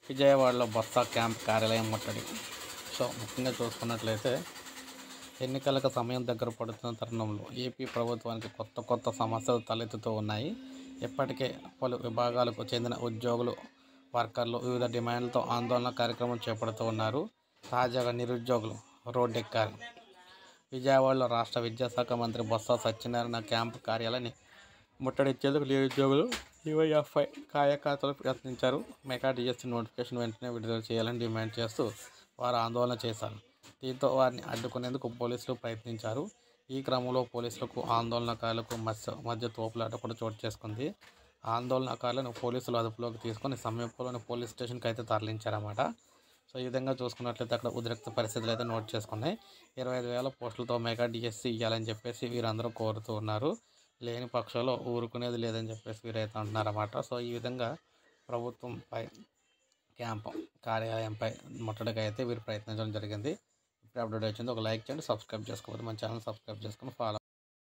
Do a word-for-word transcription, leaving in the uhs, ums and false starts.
విజయవాడలో బొత్స క్యాంప్ కార్యాలయం ముట్టడి. సో ముఖ్యంగా చూసుకున్నట్లయితే ఎన్నికలకు సమయం దగ్గర పడుతున్న తరుణంలో ఏపీ ప్రభుత్వానికి కొత్త కొత్త సమస్యలు తలెత్తుతూ ఉన్నాయి. ఇప్పటికే పలు విభాగాలకు చెందిన ఉద్యోగులు, వర్కర్లు వివిధ డిమాండ్లతో ఆందోళన కార్యక్రమం చేపడుతూ ఉన్నారు. తాజాగా నిరుద్యోగులు రోడ్డెక్కారు. విజయవాడలో రాష్ట్ర విద్యాశాఖ మంత్రి బొత్స సత్యనారాయణ క్యాంపు కార్యాలయాన్ని ముట్టడించేందుకు నిరుద్యోగులు, డివైఎఫ్ఐ కార్యకర్తలు ప్రయత్నించారు. మెగా డిఎస్సి నోటిఫికేషన్ వెంటనే విడుదల చేయాలని డిమాండ్ చేస్తూ వారు ఆందోళన చేశారు. దీంతో వారిని అడ్డుకునేందుకు పోలీసులు ప్రయత్నించారు. ఈ క్రమంలో పోలీసులకు, ఆందోళనకారులకు మధ్య మధ్య తోపులాట కూడా చోటు చేసుకుంది. ఆందోళనకారులను పోలీసులు అదుపులోకి తీసుకొని సమీపంలోని పోలీస్ స్టేషన్కి అయితే తరలించారన్నమాట. సో ఈ విధంగా చూసుకున్నట్లయితే అక్కడ ఉద్రిక్త పరిస్థితులు అయితే నోట్ చేసుకున్నాయి. ఇరవై ఐదు వేల పోస్టులతో మెగా డిఎస్సి ఇవ్వాలని చెప్పేసి వీరందరూ కోరుతూ ఉన్నారు. లేని పక్షంలో ఊరుకునేది లేదని చెప్పేసి వీరైతే అంటున్నారన్నమాట. సో ఈ విధంగా ప్రభుత్వంపై క్యాంపు కార్యాలయంపై ముట్టడికి అయితే వీరు ప్రయత్నించడం జరిగింది. ఇప్పుడు అప్డేట్ వచ్చింది. ఒక లైక్ చేయండి, సబ్స్క్రైబ్ చేసుకోవద్దు. మన ఛానల్ సబ్స్క్రైబ్ చేసుకొని ఫాలో